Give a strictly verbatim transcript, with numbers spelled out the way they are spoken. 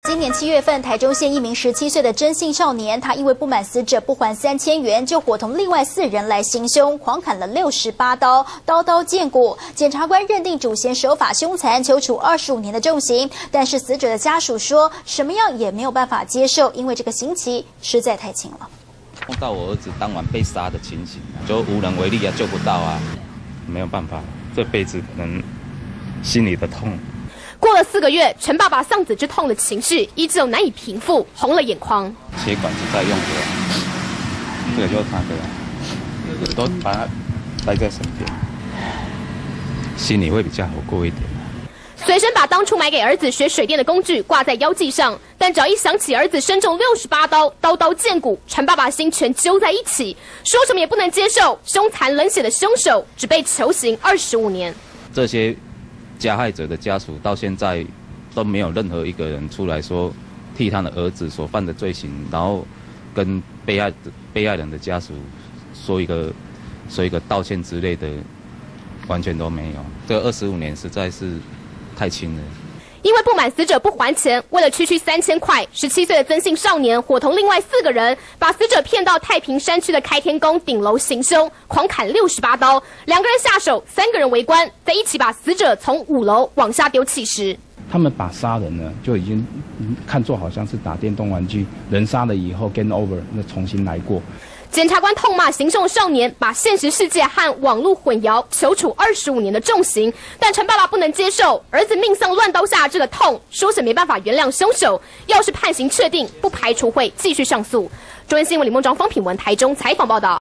今年七月份，台中县一名十七岁的真姓少年，他因为不满死者不还三千元，就伙同另外四人来行凶，狂砍了六十八刀，刀刀见骨。检察官认定主嫌手法凶残，求处二十五年的重刑。但是死者的家属说，什么样也没有办法接受，因为这个刑期实在太轻了。 碰到我儿子当晚被杀的情形，就无能为力啊，救不到啊，没有办法，这辈子可能心里的痛。 过了四个月，陈爸爸丧子之痛的情绪依旧难以平复，红了眼眶。 血管子在用的，这个就是他的，我都把他带在身边，心里会比较好过一点。 随身把当初买给儿子学水电的工具挂在腰际上，但只要一想起儿子身中六十八刀，刀刀见骨，陈爸爸心全揪在一起，说什么也不能接受。凶残冷血的凶手只被囚刑二十五年。 这些 加害者的家属到现在都没有任何一个人出来说替他的儿子所犯的罪行，然后跟被害被害人的家属说一个说一个道歉之类的，完全都没有。这二十五年实在是太轻了。 因为不满死者不还钱，为了区区三千块，十七岁的曾姓少年伙同另外四个人，把死者骗到太平山区的开天宫顶楼行凶，狂砍六十八刀。两个人下手，三个人围观，在一起把死者从五楼往下丢弃时， 他们把杀人呢就已经看作好像是打电动玩具，人杀了以后 game over， 那重新来过。 检察官痛骂行凶的少年把现实世界和网络混淆，求处二十五年的重刑。但陈爸爸不能接受儿子命丧乱刀下这个痛，说是没办法原谅凶手。要是判刑确定，不排除会继续上诉。中央新闻李梦章、方品文台中采访报道。